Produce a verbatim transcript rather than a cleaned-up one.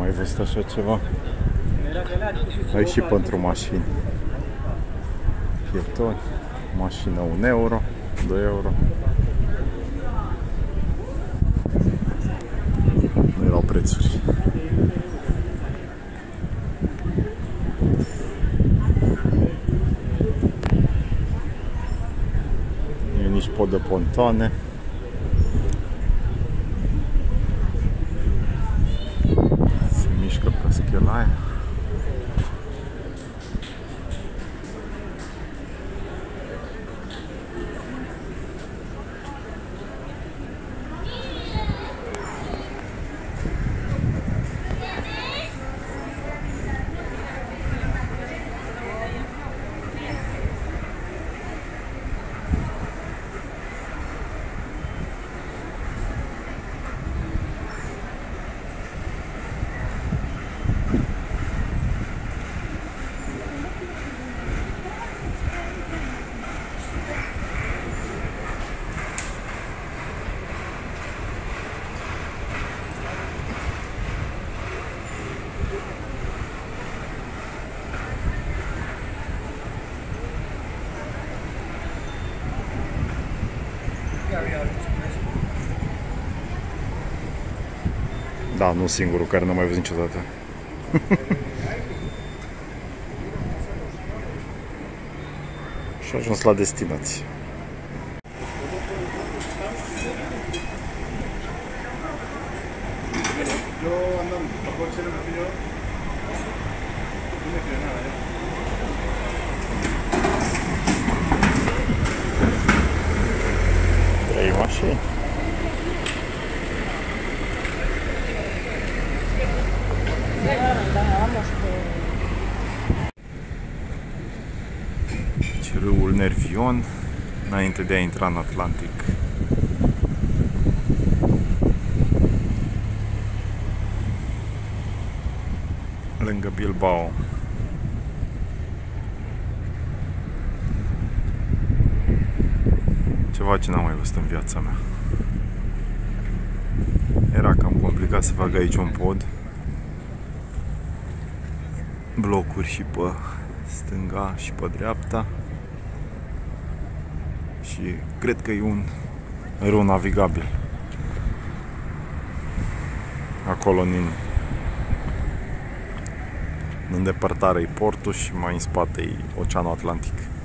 mai văzut așa ceva. Aici și pentru mașini. Pietoni, mașină un euro, doi euro. Nu erau prețuri. Nu e nici pod de pontoane. Se mișcă pe schelaia. Da, nu singurul care n-am mai văzut niciodată. Și a ajuns la destinație. Trei mașini. Râul Nervion, înainte de a intra în Atlantic. Lângă Bilbao. Ceva ce n-am mai văzut în viața mea. Era cam complicat să fac aici un pod. Blocuri și pe stânga și pe dreapta. Și cred că e un râu navigabil. Acolo în, în îndepărtare e portul și mai în spate e Oceanul Atlantic.